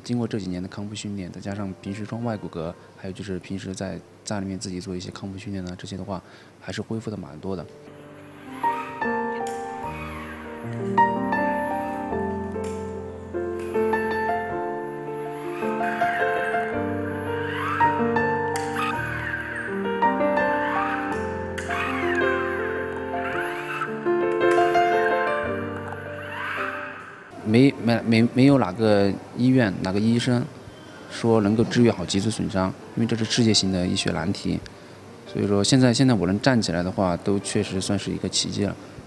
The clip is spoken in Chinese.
经过这几年的康复训练，再加上平时装外骨骼，还有就是平时在家里面自己做一些康复训练呢，这些的话还是恢复的蛮多的。没有哪个医院哪个医生说能够治愈好脊髓损伤，因为这是世界性的医学难题。所以说现在我能站起来的话，都确实算是一个奇迹了。